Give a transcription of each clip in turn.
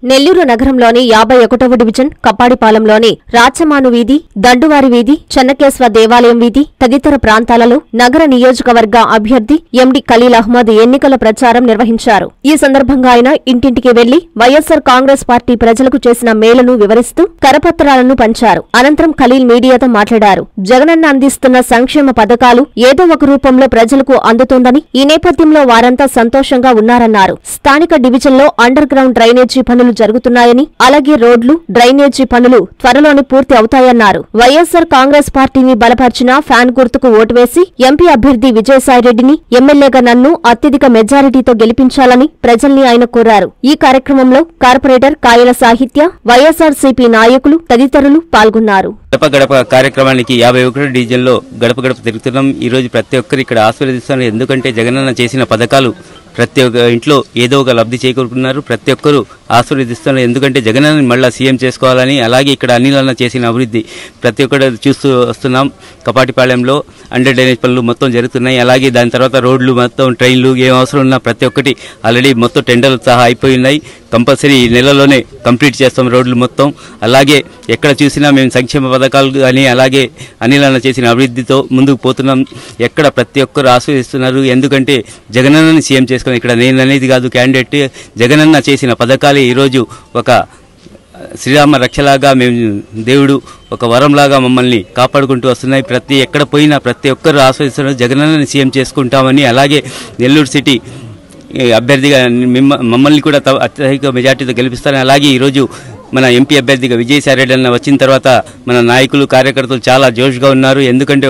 నెల్లూరు నగరంలోని 51వ డివిజన్ కప్పాడిపాలెంలోని రాచమాను వీధి, దండువారి వీధి, చెన్నకేశ్వ దేవాలయం వీధి తదితర ప్రాంతాలలో నగర నియోజకవర్గ అభ్యర్థి ఎండి ఖలీల్ అహ్మద్ ఎన్నికల ప్రచారం నిర్వహించారు. ఈ సందర్భంగా ఆయన ఇంటింటికి వెళ్లి వైఎస్సార్ కాంగ్రెస్ పార్టీ ప్రజలకు చేసిన మేలును వివరిస్తూ కరపత్రాలను పంచారు. అనంతరం ఖలీల్ మీడియాతో మాట్లాడారు. జగనన్న అందిస్తున్న సంక్షేమ పథకాలు ఏదో ఒక రూపంలో ప్రజలకు అందుతోందని, ఈ నేపథ్యంలో వారంతా సంతోషంగా ఉన్నారన్నారు. స్థానిక డివిజన్లో అండర్ గ్రౌండ్ డ్రైనేజీ పనులు జరుగుతున్నాయని, అలాగే రోడ్లు, డ్రైనేజీ పనులు త్వరలోనే పూర్తి అవుతాయన్నారు. వైఎస్సార్ కాంగ్రెస్ పార్టీని బలపర్చిన ఫ్యాన్ గుర్తుకు ఓటు వేసి ఎంపీ అభ్యర్థి విజయసాయిరెడ్డిని ఎమ్మెల్యేగా నన్ను అత్యధిక మెజారిటీతో గెలిపించాలని ప్రజల్ని ఆయన కోరారు. ఈ కార్యక్రమంలో కార్పొరేటర్ కాయల సాహిత్య, వైఎస్సార్సీపీ నాయకులు తదితరులు పాల్గొన్నారు. గడప గడప కార్యక్రమానికి 51 డివిజన్లో గడప గడప తిరుగుతున్నాం. ఈ రోజు ప్రతి ఒక్కరు ఇక్కడ ఆశీర్వదిస్తున్నారు. ఎందుకంటే జగనన్న చేసిన పథకాలు ప్రతి ఒక్క ఇంట్లో ఏదో ఒక లబ్ధి చేకూరుకున్నారు. ప్రతి ఒక్కరూ ఆశీర్వదిస్తున్నారు. ఎందుకంటే జగనన్న మళ్ళా సీఎం చేసుకోవాలని, అలాగే ఇక్కడ అనిల్ చేసిన అభివృద్ధి ప్రతి ఒక్కరు చూస్తూ వస్తున్నాం. కపాటిపాలెంలో అండర్ డ్రైనేజ్ పనులు మొత్తం జరుగుతున్నాయి. అలాగే దాని తర్వాత రోడ్లు మొత్తం, ట్రైన్లు ఏం అవసరం ఉన్నా ప్రతి ఒక్కటి ఆల్రెడీ మొత్తం టెండర్లు సహా అయిపోయి ఉన్నాయి. కంపల్సరీ ఈ నెలలోనే కంప్లీట్ చేస్తాం రోడ్లు మొత్తం. అలాగే ఎక్కడ చూసినా మేము సంక్షేమ పథకాలు కానీ, అలాగే అనిల్ చేసిన అభివృద్ధితో ముందుకు పోతున్నాం. ఎక్కడ ప్రతి ఒక్కరు ఆస్వాదిస్తున్నారు. ఎందుకంటే జగనన్నని సీఎం చేసుకుని, ఇక్కడ నేను అనేది కాదు క్యాండిడేట్, జగనన్న చేసిన పథకాలే ఈరోజు ఒక శ్రీరామ రక్షలాగా, మేము దేవుడు ఒక వరంలాగా మమ్మల్ని కాపాడుకుంటూ వస్తున్నాయి. ఎక్కడ పోయినా ప్రతి ఒక్కరు ఆస్వాదిస్తున్నారు. జగనన్నని సీఎం చేసుకుంటామని, అలాగే నెల్లూరు సిటీ అభ్యర్థిగా మమ్మల్ని కూడా అత్యధిక మెజార్టీతో గెలిపిస్తారని, అలాగే ఈరోజు మన ఎంపీ అభ్యర్థిగా విజయసాయిరెడ్డి అన్న వచ్చిన తర్వాత మన నాయకులు, కార్యకర్తలు చాలా జోష్గా ఉన్నారు. ఎందుకంటే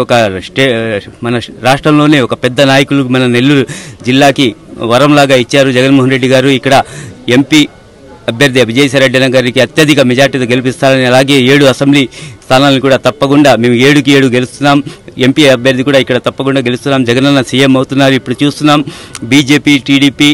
మన రాష్ట్రంలోనే ఒక పెద్ద నాయకులు మన నెల్లూరు జిల్లాకి వరంలాగా ఇచ్చారు జగన్మోహన్ రెడ్డి గారు. ఇక్కడ ఎంపీ అభ్యర్థి విజయసాయిరెడ్డి అన్న గారికి అత్యధిక మెజార్టీతో గెలిపిస్తారని, అలాగే 7 అసెంబ్లీ స్థానాలను కూడా తప్పకుండా మేము 7కి 7 గెలుస్తున్నాం. ఎంపీ అభ్యర్థి కూడా ఇక్కడ తప్పకుండా గెలుస్తున్నాం. జగనన్న సీఎం అవుతున్నారు. ఇప్పుడు చూస్తున్నాం బీజేపీ, టీడీపీ,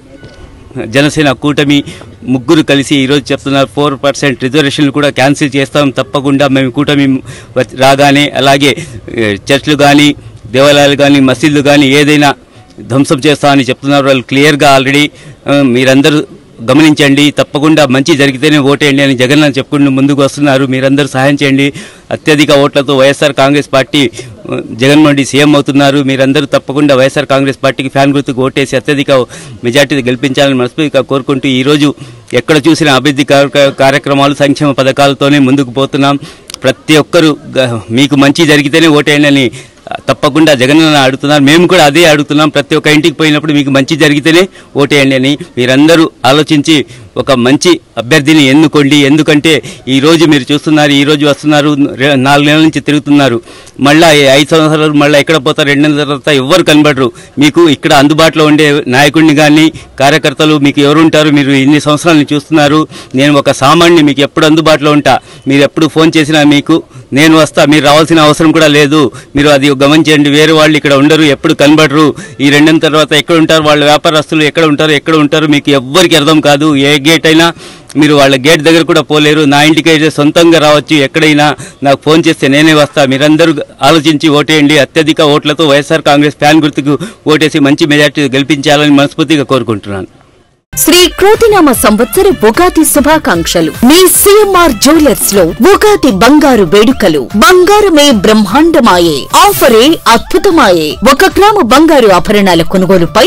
జనసేన కూటమి ముగ్గురు కలిసి ఈరోజు చెప్తున్నారు 4% రిజర్వేషన్లు కూడా క్యాన్సిల్ చేస్తాం తప్పకుండా మేము కూటమి రాగానే. అలాగే చర్చ్లు కానీ, దేవాలయాలు కానీ, మసీదులు కానీ ఏదైనా ధ్వంసం చేస్తామని చెప్తున్నారు వాళ్ళు క్లియర్గా. ఆల్రెడీ మీరందరూ గమనించండి, తప్పకుండా మంచి జరిగితేనే ఓటేయండి అని జగన్ చెప్పుకుంటూ ముందుకు వస్తున్నారు. మీరందరూ సహాయం చేయండి. అత్యధిక ఓట్లతో వైఎస్ఆర్ కాంగ్రెస్ పార్టీ జగన్మోహన్ రెడ్డి సీఎం అవుతున్నారు. మీరందరూ తప్పకుండా వైఎస్ఆర్ కాంగ్రెస్ పార్టీకి ఫ్యాన్ గుర్తుకు ఓటేసి అత్యధిక మెజార్టీతో గెలిపించాలని మనస్ఫూర్తిగా కోరుకుంటూ ఈరోజు ఎక్కడ చూసిన అభివృద్ధి కార్యక్రమాలు, సంక్షేమ పథకాలతోనే ముందుకు పోతున్నాం. ప్రతి ఒక్కరూ మీకు మంచి జరిగితేనే ఓటేయండి అని తప్పకుండా జగనన్న అడుగుతున్నారు. మేము కూడా అదే అడుగుతున్నాం. ప్రతి ఒక్క ఇంటికి పోయినప్పుడు మీకు మంచి జరిగితేనే ఓటేయండి అని మీరందరూ ఆలోచించి ఒక మంచి అభ్యర్థిని ఎన్నుకోండి. ఎందుకంటే ఈరోజు మీరు చూస్తున్నారు, ఈరోజు వస్తున్నారు, 4 నెలల నుంచి తిరుగుతున్నారు. మళ్ళీ 5 సంవత్సరాలు మళ్ళీ ఎక్కడ పోతారు, 2 నెలల తర్వాత ఎవ్వరు కనబడరు. మీకు ఇక్కడ అందుబాటులో ఉండే నాయకుడిని కానీ, కార్యకర్తలు మీకు ఎవరు ఉంటారు? మీరు ఇన్ని సంవత్సరాలని చూస్తున్నారు. నేను ఒక సామాన్యుని, మీకు ఎప్పుడు అందుబాటులో ఉంటా. మీరు ఎప్పుడు ఫోన్ చేసినా మీకు నేను వస్తా. మీరు రావాల్సిన అవసరం కూడా లేదు. మీరు అది గమనించండి. వేరే వాళ్ళు ఇక్కడ ఉండరు, ఎప్పుడు కనబడరు. ఈ 2 నెలల తర్వాత ఎక్కడ ఉంటారు? వాళ్ళ వ్యాపారస్తులు ఎక్కడ ఉంటారు మీకు ఎవ్వరికి అర్థం కాదు. ఏ గేట్ అయినా మీరు వాళ్ళ గేట్ దగ్గర కూడా పోలేరు. నా ఇంటికి అయితే సొంతంగా రావచ్చు. ఎక్కడైనా నాకు ఫోన్ చేస్తే నేనే వస్తా. మీరందరూ ఆలోచించి ఓటేయండి. అత్యధిక ఓట్లతో వైఎస్ఆర్ కాంగ్రెస్ ఫ్యాన్ గుర్తుకు ఓటేసి మంచి మెజార్టీ గెలిపించాలని మనస్ఫూర్తిగా కోరుకుంటున్నాను. శ్రీ క్రోతినామ సంవత్సర ఉగాది శుభాకాంక్షలు. మీ సిఎంఆర్ జ్యువెలర్స్ లో ఉగాది బంగారు వేడుకలు. బంగారమే బ్రహ్మాండమాయే, ఆఫరే అద్భుతమాయే. 1 గ్రాము బంగారు ఆభరణాల కొనుగోలుపై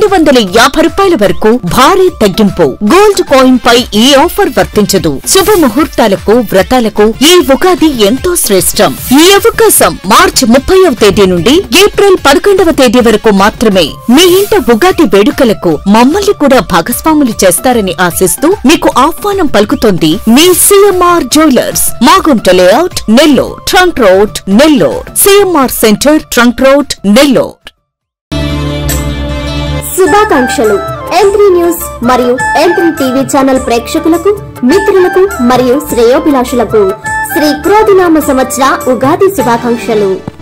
250 రూపాయల వరకు భారీ తగ్గింపు. గోల్డ్ కాయిన్ పై ఈ ఆఫర్ వర్తించదు. శుభ ముహూర్తాలకు, వ్రతాలకు ఈ ఉగాది ఎంతో శ్రేష్టం. ఈ అవకాశం మార్చి 30వ తేదీ నుండి ఏప్రిల్ 11వ తేదీ వరకు మాత్రమే. మీ ఇంట ఉగాది వేడుకలకు మమ్మల్ని కూడా భాగస్వాములు చేస్తారని ఆశిస్తూ మీకు ఆహ్వానం పలుకుతోంది మీ CMR jewellers, Magunta layout, Nellore, trunk road, Nellore. CMR centre, trunk road, Nellore. శుభాకాంక్షలు. M3 న్యూస్ మరియు M3 టీవీ ఛానల్ ప్రేక్షకులకు, మిత్రులకు మరియు శ్రేయోభిలాషులకు శ్రీ క్రోధినామ సంవత్సర ఉగాది శుభాకాంక్షలు.